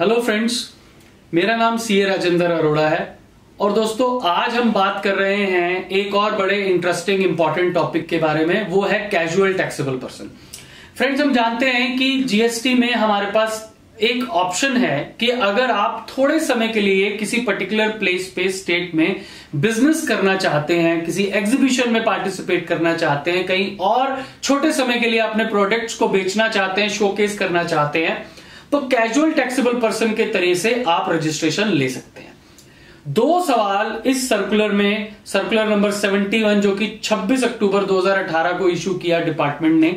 Hello friends, मेरा नाम CA Rajendra Arora है और दोस्तों आज हम बात कर रहे हैं एक और बड़े इंटरेस्टिंग इंपॉर्टेंट टॉपिक के बारे में। वो है कैजुअल टैक्सेबल पर्सन। फ्रेंड्स, हम जानते हैं कि जीएसटी में हमारे पास एक ऑप्शन है कि अगर आप थोड़े समय के लिए किसी पर्टिकुलर प्लेस पे स्टेट में बिजनेस करना चाहते हैं, किसी एग्जीबिशन में पार्टिसिपेट करना चाहते हैं, कहीं और छोटे समय के लिए अपने प्रोडक्ट्स को बेचना चाहते हैं, शोकेस करना चाहते हैं, तो कैजुअल टैक्सेबल पर्सन के तरीके से आप रजिस्ट्रेशन ले सकते हैं। दो सवाल इस सर्कुलर में, सर्कुलर नंबर 71 जो कि 26 अक्टूबर 2018 को इशू किया डिपार्टमेंट ने,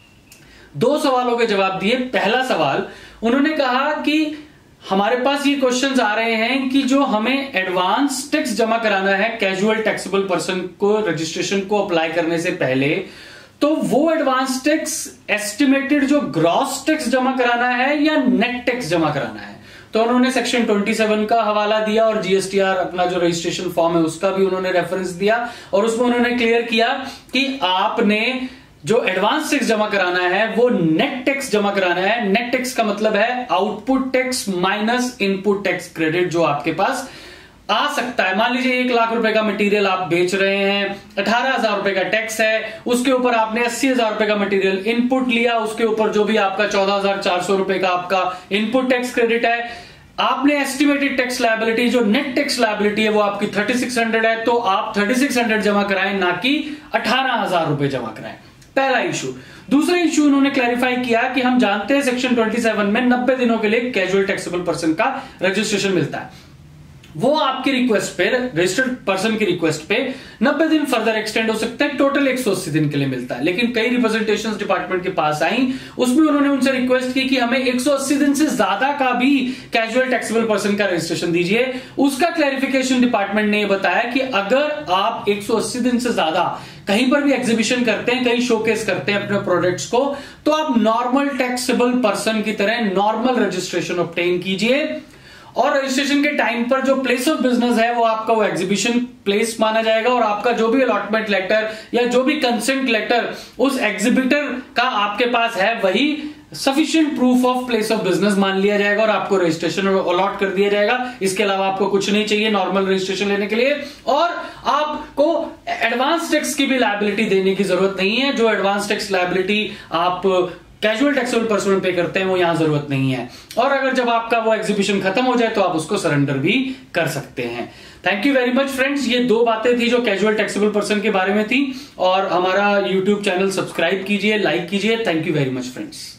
दो सवालों के जवाब दिए। पहला सवाल, उन्होंने कहा कि हमारे पास ये क्वेश्चंस आ रहे हैं कि जो हमें एडवांस टैक्स जमा कराना है कैजुअल टैक्सेबल पर्सन को रजिस्ट्रेशन को अप्लाई करने से पहले, तो वो एडवांस टैक्स एस्टिमेटेड जो ग्रॉस टैक्स जमा कराना है या नेट टैक्स जमा कराना है। तो उन्होंने सेक्शन 27 का हवाला दिया और जीएसटीआर अपना जो रजिस्ट्रेशन फॉर्म है उसका भी उन्होंने रेफरेंस दिया और उसमें उन्होंने क्लियर किया कि आपने जो एडवांस टैक्स जमा कराना है वो नेट टैक्स जमा कराना है। नेट टैक्स का मतलब है output tax minus input tax credit जो आपके पास आ सकता है। मान लीजिए 1 लाख रुपए का मटेरियल आप बेच रहे हैं, 18,000 रुपए का टैक्स है, उसके ऊपर आपने 80,000 रुपए का मटेरियल इनपुट लिया, उसके ऊपर जो भी आपका 14,400 रुपए का आपका इनपुट टैक्स क्रेडिट है। आपने एस्टिमेटेड टैक्स लायबिलिटी जो नेट टैक्स लायबिलिटी है वो आपकी 3600 है, तो आप 3600 जमा कराएं, ना कि 18,000 रुपए जमा कराएं। पहला इशू। दूसरा इशू उन्होंने क्लैरिफाई किया कि हम जानते हैं सेक्शन 27 में 90 दिनों के लिए कैजुअल टैक्सेबल पर्सन का रजिस्ट्रेशन मिलता है। वो आपकी रिक्वेस्ट पे, रजिस्टर्ड पर्सन की रिक्वेस्ट पे 90 दिन फर्दर एक्सटेंड हो सकते हैं, टोटल 180 दिन के लिए मिलता है। लेकिन कई रिप्रेजेंटेशंस डिपार्टमेंट के पास आई, उसमें उन्होंने उनसे रिक्वेस्ट की कि हमें 180 दिन से ज्यादा का भी कैजुअल टैक्सेबल पर्सन का रजिस्ट्रेशन दीजिए। उसका क्लैरिफिकेशन डिपार्टमेंट ने बताया कि अगर आप 180 दिन से ज्यादा कहीं पर भी एग्जीबिशन करते हैं, कहीं शोकेस करते हैं अपने प्रोडक्ट्स को, तो आप नॉर्मल टैक्सेबल पर्सन की तरह नॉर्मल रजिस्ट्रेशन ऑब्टेन कीजिए और रजिस्ट्रेशन के टाइम पर जो प्लेस ऑफ बिजनेस है वो आपका वो एग्जीबिशन प्लेस माना जाएगा और आपका जो भी अलॉटमेंट लेटर या जो भी कंसेंट लेटर उस एग्जीबिटर का आपके पास है वही sufficient proof of place of business मान लिया जाएगा और आपको रजिस्ट्रेशन अलॉट कर दिया जाएगा। इसके अलावा आपको कुछ नहीं चाहिए नॉर्मल रजिस्ट्रेशन लेने के लिए, और आपको एडवांस टैक्स की भी लायबिलिटी देने की जरूरत नहीं है। जो एडवांस टैक्स लायबिलिटी आप कैजुअल टैक्सेबल पर्सन पे करते हैं वो यहां जरूरत नहीं है, और अगर जब आपका वो एग्जीबिशन खत्म हो जाए तो आप उसको सरेंडर भी कर सकते हैं। Thank you very much friends. ये दो बातें थी जो कैजुअल टैक्सेबल पर्सन के बारे में थी, और हमारा यूट्यूब चैनल सब्सक्राइब कीजिए, लाइक कीजिए। Thank you very much friends.